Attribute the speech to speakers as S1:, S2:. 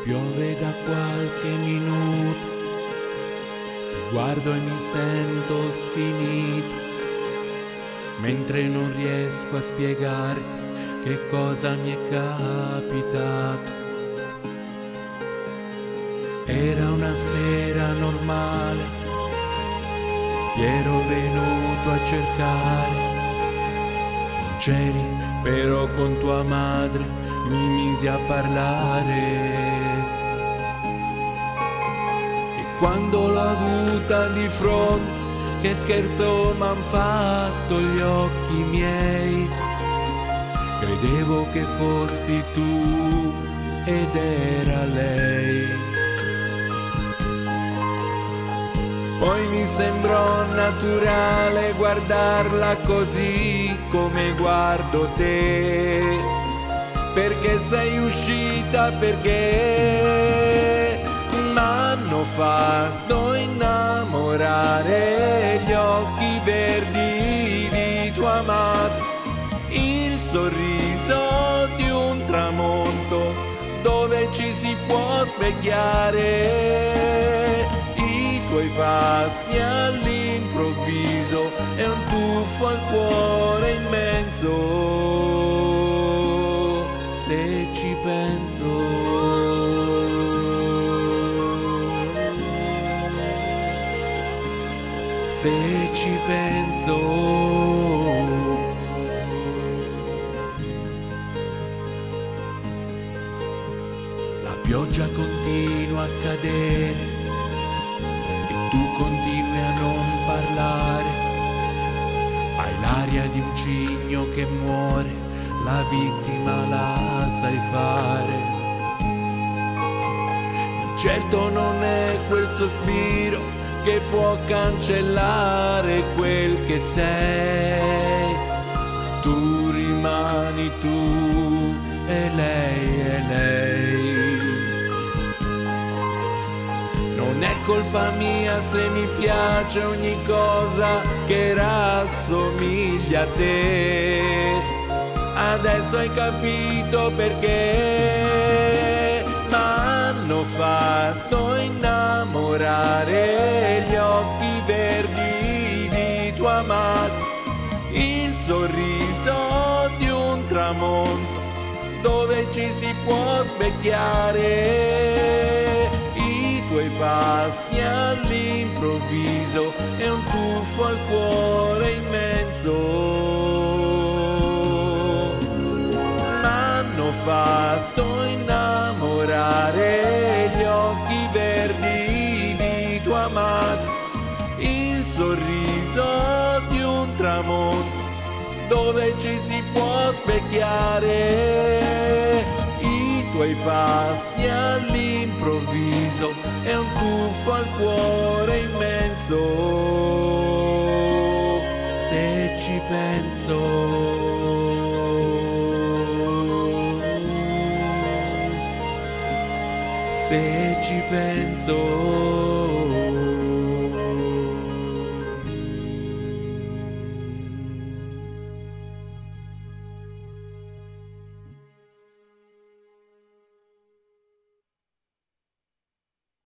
S1: Piove da qualche minuto, ti guardo e mi sento sfinito, mentre non riesco a spiegarti che cosa mi è capitato. Era una sera normale, ti ero venuto a cercare, non c'eri però con tua madre mi misi a parlare. Quando l'ho avuta di fronte, che scherzo m'han fatto gli occhi miei. Credevo che fossi tu ed era lei. Poi mi sembrò naturale guardarla così come guardo te. Perché sei uscita, perché m'hanno fatto innamorare gli occhi verdi di tua madre, il sorriso di un tramonto dove ci si può specchiare, i tuoi passi all'improvviso e un tuffo al cuore immenso. Se ci penso, se ci penso, la pioggia continua a cadere e tu continui a non parlare, hai l'aria di un cigno che muore, la vittima la sai fare. Certo non è quel sospiro che può cancellare quel che sei. Tu rimani tu e lei è lei. Non è colpa mia se mi piace ogni cosa che rassomiglia a te. Adesso hai capito perché m'hanno fatto innamorare gli occhi verdi di tua madre, il sorriso di un tramonto dove ci si può specchiare, i tuoi passi all'improvviso e un tuffo al cuore immenso. Fatto innamorare gli occhi verdi di tua madre, il sorriso di un tramonto dove ci si può specchiare, i tuoi passi all'improvviso e un tuffo al cuore immenso. Se ci penso, se ci penso.